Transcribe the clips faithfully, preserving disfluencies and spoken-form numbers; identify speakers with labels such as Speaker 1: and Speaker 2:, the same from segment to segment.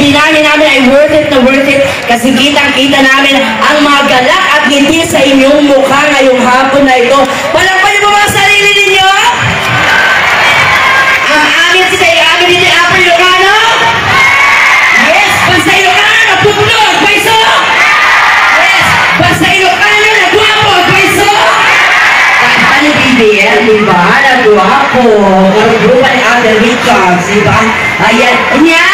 Speaker 1: dinami namin ay worth it na worth it kasi kitang-kita namin ang mga galak at ngiti sa inyong mukha ngayong hapon na ito. Palakpakan mo mga sarili ninyo! Ang amin si kayo, amin dito yung Apple Ilocano? Yes! Basta Ilocano, putlog, paiso! Yes! Basta Ilocano, nagwapo, paiso! Kanta ni B B M, di ba? Nagwapo! Grupa ni Ate Richards, di ba? Ayan, niya!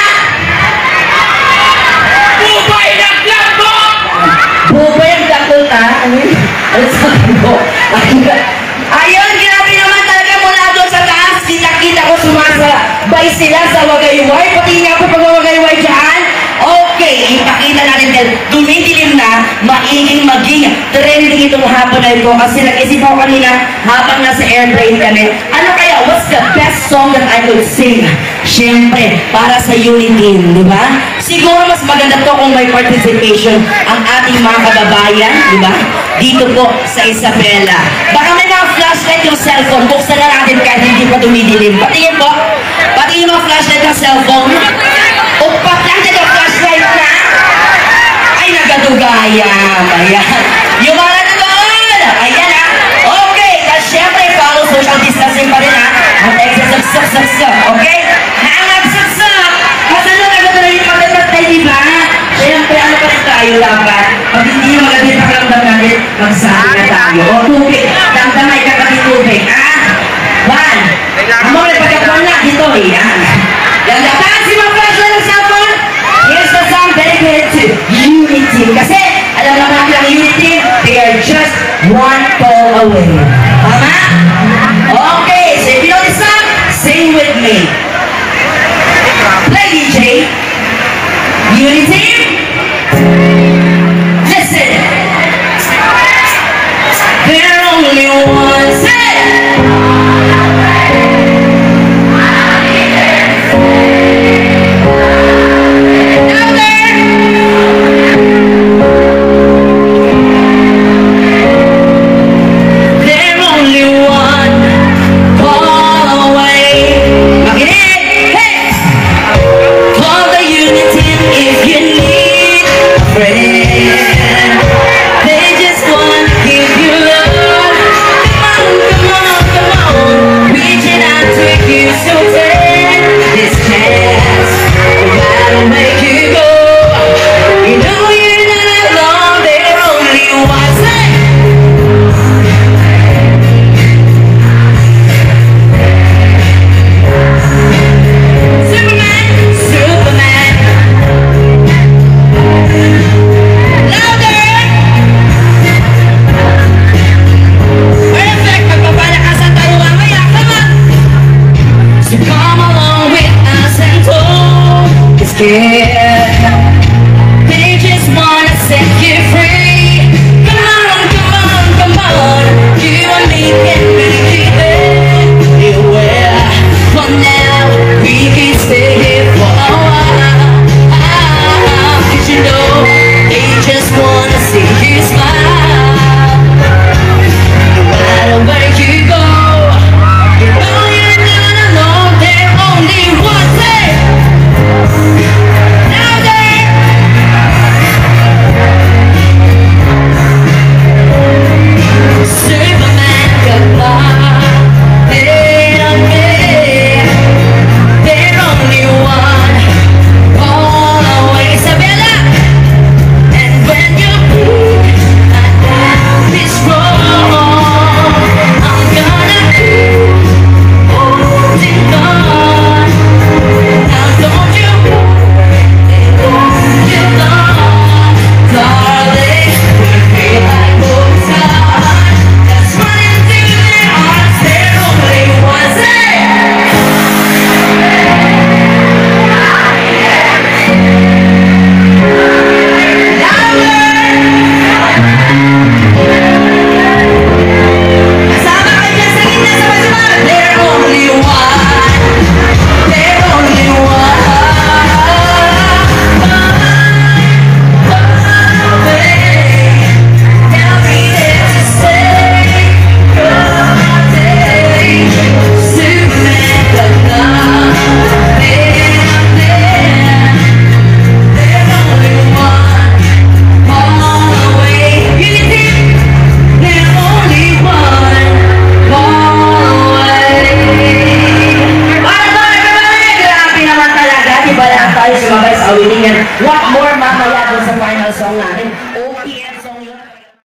Speaker 1: Bubay ng lakbo! Bubay ang dakot, ha? Ano sabi mo? Ayun, grabe naman talaga mula doon sa taas. Kita-kita ko sumasabay sila sa wagayway. Pati nga ako pag wagayway dyan. Okay, ipakita natin din. Tumidilim na, maiging maging trending itong hapon na ito. Kasi nag-isip ako kanina habang nasa airplane kami. Ano kaya, what's the best song that I could sing? Siyempre, para sa Uniteam, di ba? Siguro mas maganda to kung may participation ang ating mga kababayan, di ba? Dito po sa Isabela. Baka may mga flashlight yung cellphone. Buksan na natin kahit hindi pa tumidilim. Patingin po. Patingin mga flashlight ng cellphone. Upak lang dito flashlight na. Ay, nagadugayam. Ayan. Yung mga nanonood. Ayan ha. Okay. Tapos syempre, follow social distancing pa rin ha. At exercise. Okay? Hangag-saksak. Kasi ano, nagatuloy yung magandang tayo, diba? Siyempre, ano pa rin tayo dapat? Pag hindi maganda yung pakiramdam natin, magsabi na tayo. O, tubig. Damdamay ka pati tubig. Ah? One. Ang mga pagkakuan na dito eh. Yan. Ganda. Si mga flashlight ng cellphone. Here's the song dedicated to Uniteam. Kasi, alam naman natin ang Uniteam, they are just one call away. Tama? Okay. So, if you know this song, sing with me. Play D J. Uniteam. Listen. There are only one. Say. If you need What more mamaya doon sa final song natin? O P M